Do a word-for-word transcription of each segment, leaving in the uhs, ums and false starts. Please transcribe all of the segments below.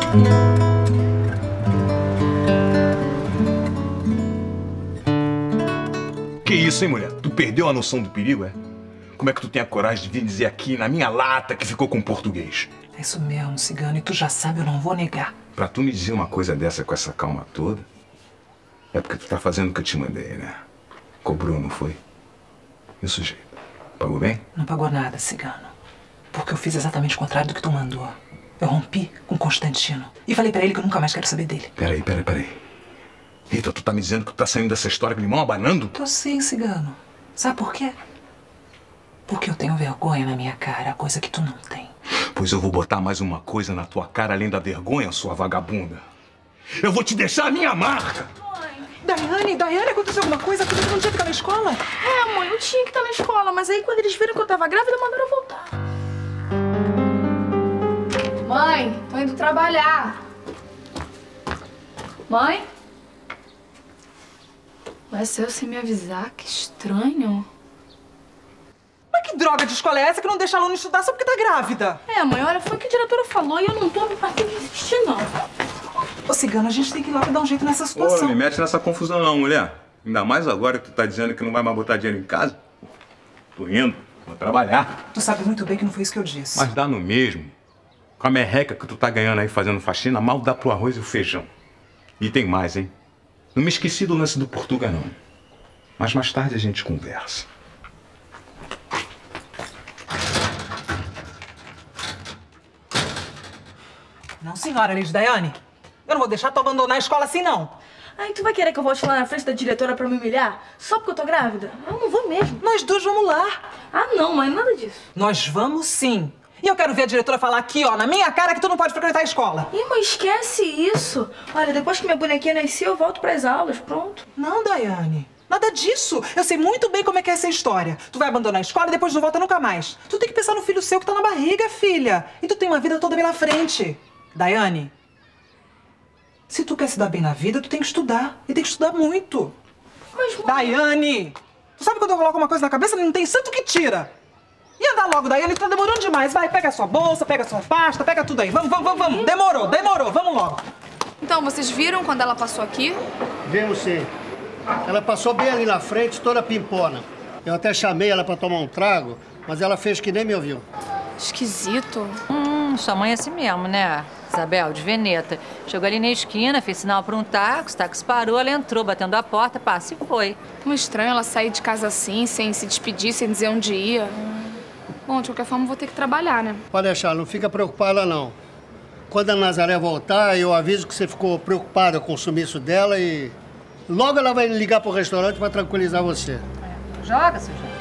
Que isso, hein, mulher? Tu perdeu a noção do perigo, é? Como é que tu tem a coragem de vir dizer aqui, na minha lata, que ficou com português? É isso mesmo, cigano. E tu já sabe, eu não vou negar. Pra tu me dizer uma coisa dessa com essa calma toda, é porque tu tá fazendo o que eu te mandei, né? Cobrou, não foi? E o sujeito? Pagou bem? Não pagou nada, cigano. Porque eu fiz exatamente o contrário do que tu mandou. Eu rompi com Constantino. E falei pra ele que eu nunca mais quero saber dele. Peraí, peraí, peraí. Rita, tu tá me dizendo que tu tá saindo dessa história com limão abanando? Tô sim, cigano. Sabe por quê? Porque eu tenho vergonha na minha cara, coisa que tu não tem. Pois eu vou botar mais uma coisa na tua cara além da vergonha, sua vagabunda. Eu vou te deixar a minha marca! Mãe! Daiane, Daiane, aconteceu alguma coisa? Tu não tinha que estar na escola? É, mãe, eu tinha que estar na escola, mas aí quando eles viram que eu tava grávida, mandaram eu voltar. Mãe, tô indo trabalhar. Mãe? Vai ser eu sem me avisar? Que estranho. Mas que droga de escola é essa que não deixa a aluna estudar só porque tá grávida? É, mãe, olha, foi o que a diretora falou e eu não tô me partindo de insistir, não. Ô, cigano, a gente tem que ir lá pra dar um jeito nessa situação. Ô, não me mete nessa confusão não, mulher. Ainda mais agora que tu tá dizendo que não vai mais botar dinheiro em casa. Tô indo, vou trabalhar. Tu sabe muito bem que não foi isso que eu disse. Mas dá no mesmo. Com a merreca que tu tá ganhando aí fazendo faxina, mal dá pro arroz e o feijão. E tem mais, hein? Não me esqueci do lance do Portuga, não. Mas mais tarde a gente conversa. Não, senhora, Liz Daiane. Eu não vou deixar tu abandonar a escola assim, não. Ai, tu vai querer que eu volte lá na frente da diretora pra me humilhar? Só porque eu tô grávida? Eu não vou mesmo. Nós duas vamos lá. Ah, não, mãe, nada disso. Nós vamos sim. E eu quero ver a diretora falar aqui, ó, na minha cara, que tu não pode frequentar a escola. Ih, mãe, esquece isso. Olha, depois que minha bonequinha nasceu, eu volto pras aulas, pronto. Não, Daiane. Nada disso. Eu sei muito bem como é que é essa história. Tu vai abandonar a escola e depois não volta nunca mais. Tu tem que pensar no filho seu que tá na barriga, filha. E tu tem uma vida toda pela frente. Daiane, se tu quer se dar bem na vida, tu tem que estudar. E tem que estudar muito. Mas, mãe... Daiane, tu sabe quando eu coloco uma coisa na cabeça, não tem santo que tira. E anda logo, Daiane, tu tá demorando demais. Vai, pega a sua bolsa, pega a sua pasta, pega tudo aí. Vamos, vamos, vamos, vamos. Demorou, demorou, vamos logo. Então, vocês viram quando ela passou aqui? Vimos sim. Ela passou bem ali na frente, toda pimpona. Eu até chamei ela pra tomar um trago, mas ela fez que nem me ouviu. Esquisito. Hum, sua mãe é assim mesmo, né? Isabel, de Veneta. Chegou ali na esquina, fez sinal para um táxi, o táxi parou, ela entrou, batendo a porta, passa e foi. Tão estranho ela sair de casa assim, sem se despedir, sem dizer onde ia. Hum. Bom, de qualquer forma, vou ter que trabalhar, né? Pode deixar, não fica preocupada, não. Quando a Nazaré voltar, eu aviso que você ficou preocupada com o sumiço dela e... logo ela vai ligar pro restaurante pra tranquilizar você. É. Joga, seu João.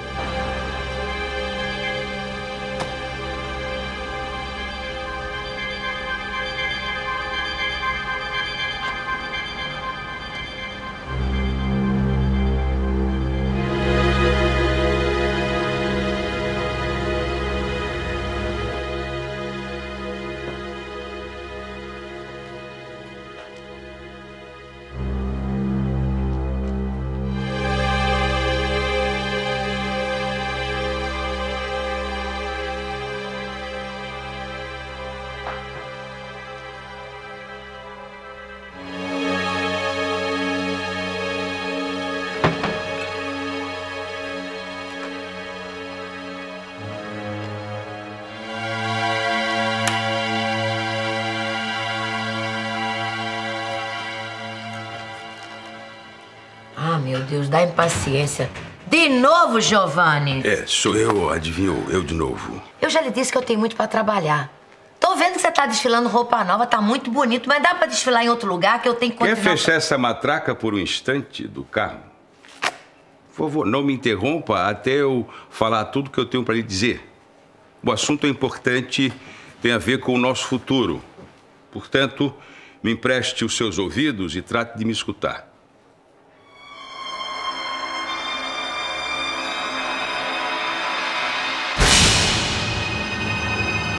Meu Deus, dá impaciência. De novo, Giovanni? É, sou eu, adivinho, eu de novo. Eu já lhe disse que eu tenho muito pra trabalhar. Tô vendo que você tá desfilando roupa nova, tá muito bonito, mas dá pra desfilar em outro lugar que eu tenho que continuar... Quer fechar essa matraca por um instante do carro? Por favor, não me interrompa até eu falar tudo que eu tenho pra lhe dizer. O assunto é importante, tem a ver com o nosso futuro. Portanto, me empreste os seus ouvidos e trate de me escutar.